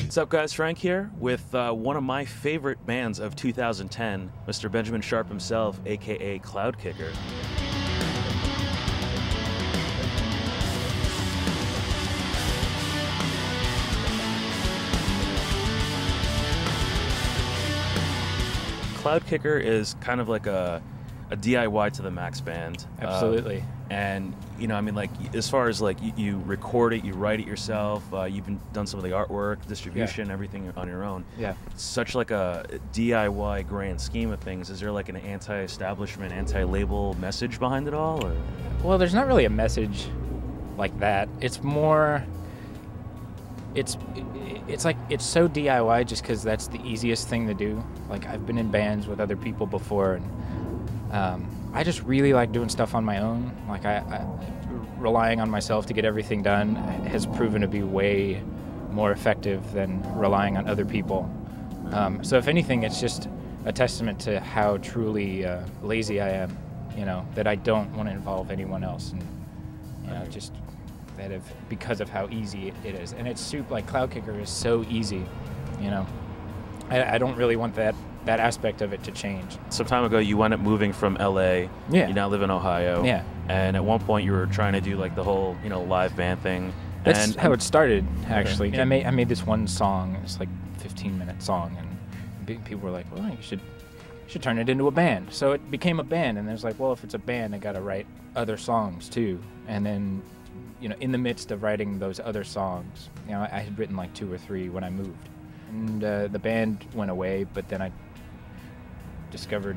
What's up, guys? Frank here with one of my favorite bands of 2010, Mr. Benjamin Sharp himself, aka Cloudkicker. Cloudkicker is kind of like a DIY to the max band. Absolutely. And, you know, I mean, like, as far as, like, you record it, you write it yourself, you've done some of the artwork, distribution, everything on your own. Yeah. It's such, like, a DIY grand scheme of things. Is there, like, an anti-establishment, anti-label message behind it all? Or? Well, there's not really a message like that. It's more... It's like, it's so DIY just because that's the easiest thing to do. Like, I've been in bands with other people before, and I just really like doing stuff on my own. Like, I relying on myself to get everything done has proven to be way more effective than relying on other people. So if anything, it's just a testament to how truly lazy I am, you know, that I don't want to involve anyone else, and, you know, just that because of how easy it is. And it's super, like, Cloudkicker is so easy, you know. I don't really want that aspect of it to change. Some time ago, you wound up moving from LA. Yeah. You now live in Ohio. Yeah. And at one point, you were trying to do, like, the whole, you know, live band thing. That's how it started, actually. Okay. I made this one song. It's like a 15-minute song, and people were like, well, you should turn it into a band. So it became a band, and there's like, well, if it's a band, I got to write other songs too. And then, you know, in the midst of writing those other songs, you know, I had written like 2 or 3 when I moved. And the band went away, but then I discovered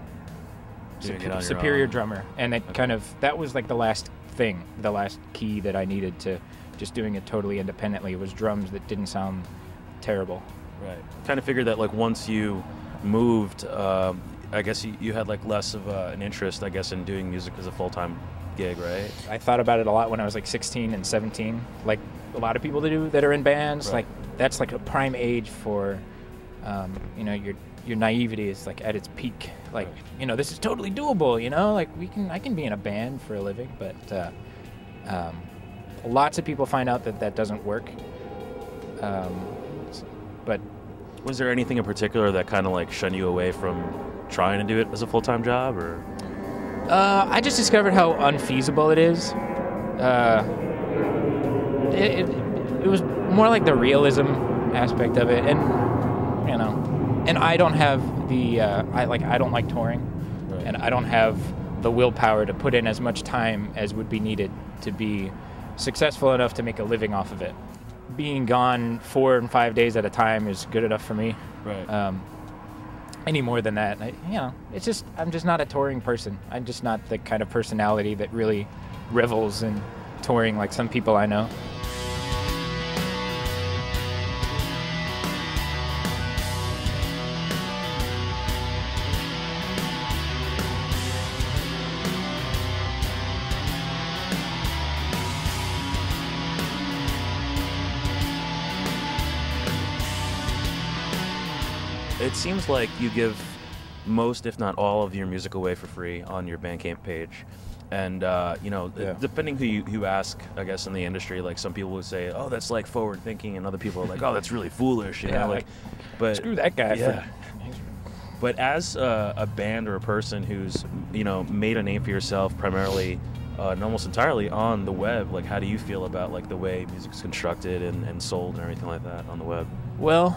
Superior Drummer. And it that was like the last thing, the last key that I needed to just doing it totally independently. It was drums that didn't sound terrible. Right. Kind of figured that, like, once you moved, I guess you had, like, less of an interest, I guess, in doing music as a full-time gig, right? I thought about it a lot when I was like 16 and 17, like a lot of people that are in bands. Right. Like, that's like a prime age for, you know, your naivety is like at its peak. Like, right. You know, this is totally doable. You know, like I can be in a band for a living, but lots of people find out that doesn't work. But was there anything in particular that kind of like shunned you away from trying to do it as a full-time job, or? I just discovered how unfeasible it is. It was more like the realism aspect of it, and, you know, and I don't have the I don't like touring, right. And I don't have the willpower to put in as much time as would be needed to be successful enough to make a living off of it. Being gone 4 and 5 days at a time is good enough for me. Right. Any more than that, you know, it's just, I'm just not a touring person. I'm just not the kind of personality that really revels in touring like some people I know. It seems like you give most, if not all, of your music away for free on your Bandcamp page. And, you know, depending who you ask, I guess, in the industry, like, some people would say, oh, that's, like, forward thinking, and other people are like, oh, that's really foolish, you know? Like, but screw that guy. Yeah. But as a band or a person who's, you know, made a name for yourself primarily and almost entirely on the web, like, how do you feel about, like, the way music's constructed and sold and everything like that on the web? Well,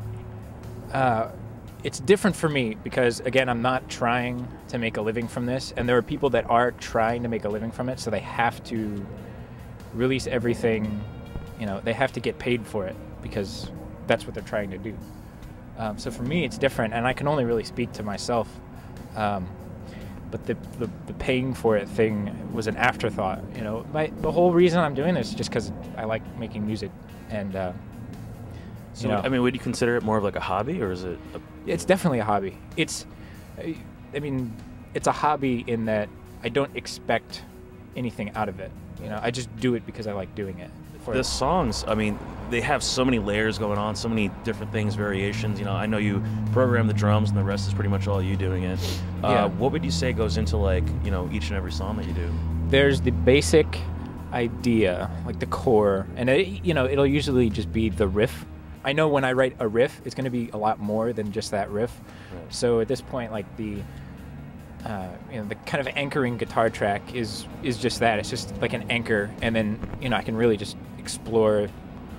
it's different for me because, again, I'm not trying to make a living from this, and there are people that are trying to make a living from it, so they have to release everything, you know, they have to get paid for it because that's what they're trying to do. So for me, it's different, and I can only really speak to myself. But the paying for it thing was an afterthought. You know, the whole reason I'm doing this is just because I like making music, and so, you know, I mean, would you consider it more of like a hobby, or is it? It's definitely a hobby. I mean, it's a hobby in that I don't expect anything out of it. You know, I just do it because I like doing it. The songs, I mean, they have so many layers going on, so many different things, variations. You know, I know you program the drums, and the rest is pretty much all you doing it. What would you say goes into, like, you know, each and every song that you do? There's the basic idea, like the core, and you know, it'll usually just be the riff, I know when I write a riff, it's going to be a lot more than just that riff. Right. So at this point, like the the kind of anchoring guitar track is just that. It's just like an anchor, and then I can really just explore,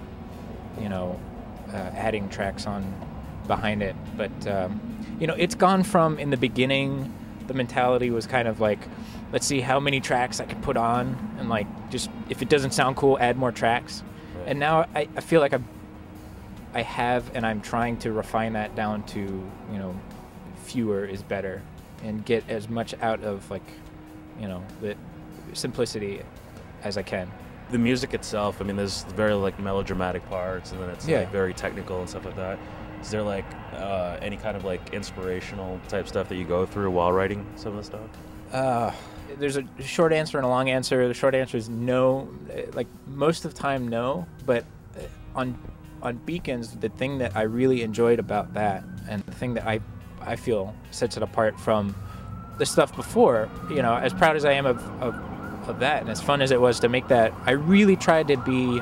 adding tracks on behind it. But it's gone from, in the beginning, the mentality was kind of like, let's see how many tracks I could put on, and like just if it doesn't sound cool, add more tracks. Right. And now I feel like I have, and I'm trying to refine that down to fewer is better, and get as much out of the simplicity as I can. The music itself, I mean, there's very like melodramatic parts, and then it's like very technical and stuff like that. Is there like any kind of like inspirational type stuff that you go through while writing some of the stuff? There's a short answer and a long answer. The short answer is no. Like most of the time, no. But on Beacons, the thing that I really enjoyed about that, and the thing that I feel sets it apart from the stuff before, as proud as I am of that, and as fun as it was to make that, I really tried to be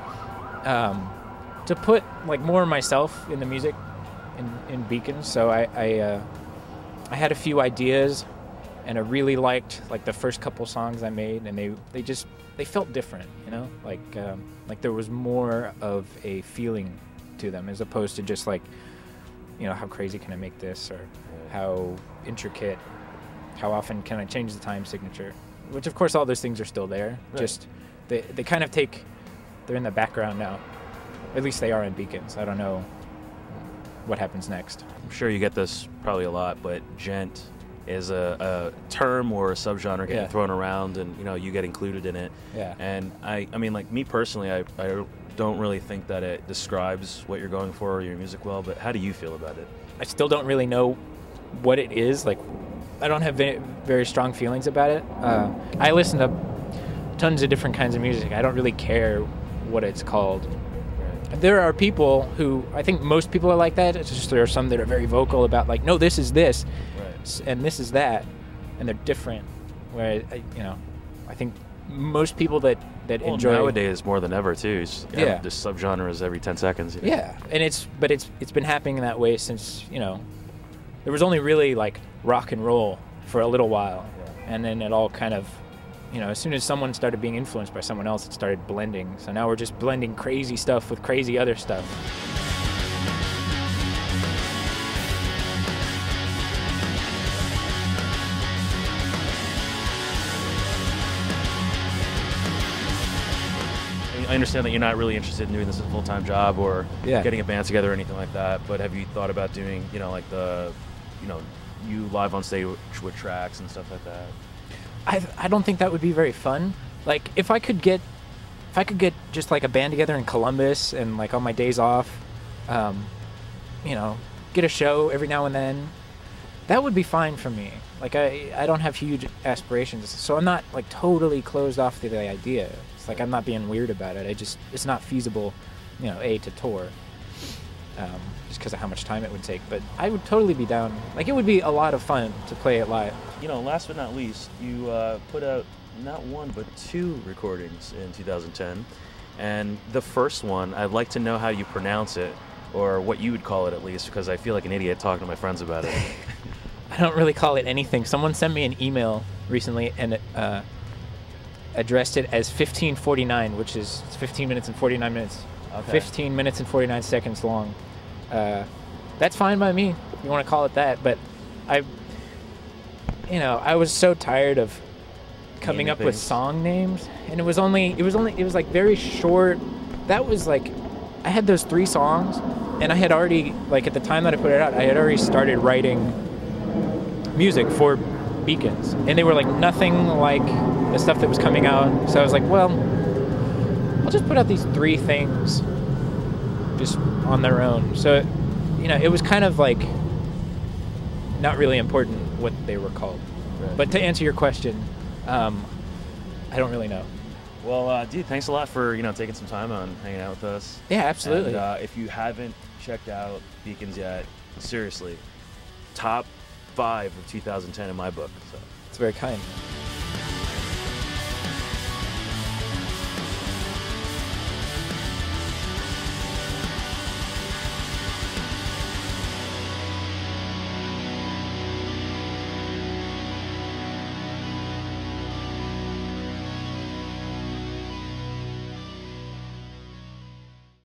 to put like more of myself in the music in Beacons. So I had a few ideas, and I really liked like the first couple songs I made, and they felt different, like there was more of a feeling to them, as opposed to just like, how crazy can I make this, or how intricate, how often can I change the time signature, which of course all those things are still there. Right. Just they kind of they're in the background now. At least they are in Beacons. I don't know what happens next. I'm sure you get this probably a lot, but djent is a term or a subgenre getting thrown around, and you get included in it. Yeah. And I mean, like me personally, I don't really think that it describes what you're going for or your music well. But how do you feel about it? I still don't really know what it is. Like, I don't have very strong feelings about it. I listen to tons of different kinds of music. I don't really care what it's called. There are people who, I think most people are like that. It's just there are some that are very vocal about like, no, this is this, and this is that, and they're different. Where I think most people that enjoy nowadays more than ever too. There's subgenres every 10 seconds. Yeah, and it's been happening that way since there was only really like rock and roll for a little while, and then it all kind of. As soon as someone started being influenced by someone else, it started blending. So now we're just blending crazy stuff with crazy other stuff. I understand that you're not really interested in doing this as a full-time job or getting a band together or anything like that, but have you thought about doing, like you live on stage with tracks and stuff like that? I don't think that would be very fun. Like if I could get just like a band together in Columbus and like on my days off, get a show every now and then, that would be fine for me. Like I don't have huge aspirations, so I'm not like totally closed off to the idea. It's like I'm not being weird about it. It's not feasible, to tour. Just because of how much time it would take, but I would totally be down. Like it would be a lot of fun to play it live. Last but not least, you put out not one but 2 recordings in 2010, and the first one, I'd like to know how you pronounce it, or what you would call it at least, because I feel like an idiot talking to my friends about it. I don't really call it anything. Someone sent me an email recently and addressed it as 1549, which is 15 minutes and 49 minutes. Okay. 15 minutes and 49 seconds long. That's fine by me if you want to call it that, but I was so tired of coming up with song names, and it was like very short. That was like, I had those 3 songs, and I had already, like at the time that I put it out, I had already started writing music for Beacons, and they were like nothing like the stuff that was coming out. So I was like, well, I'll just put out these 3 things just on their own. So, it was kind of like not really important what they were called. Right. But to answer your question, I don't really know. Well, dude, thanks a lot for taking some time on hanging out with us. Yeah, absolutely. And if you haven't checked out Beacons yet, seriously, top 5 of 2010 in my book. So. It's very kind.